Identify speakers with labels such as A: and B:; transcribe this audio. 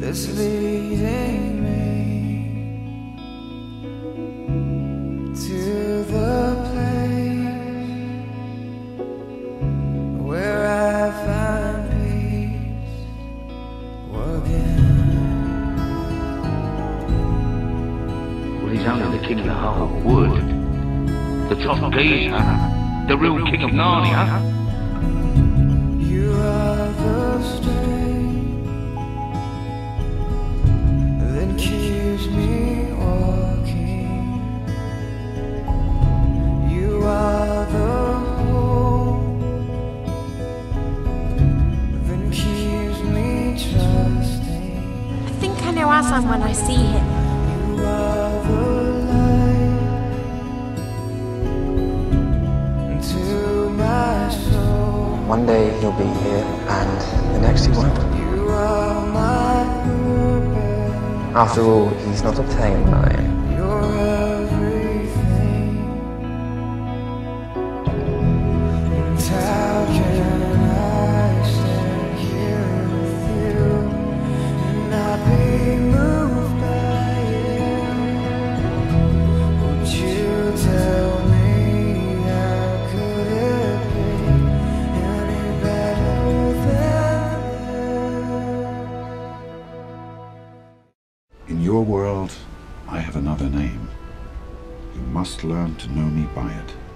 A: that's leading me to the place where I find peace again.
B: Well, he's only the king of the whole wood, the top geezer, the real king of Narnia.
A: You are the strength that keeps me walking. You are the hope that keeps me trusting.
C: I think I know Aslan when I see him.
A: You are the light to my soul.
D: One day he'll be here, and the next he won't.
A: You are my purpose.
D: After all, he's not a tame lion.
A: You're everything. And how can I stand here with you and not be moved by you? Would you tell me how could it be any better than this?
E: In your world, I have another name. You must learn to know me by it.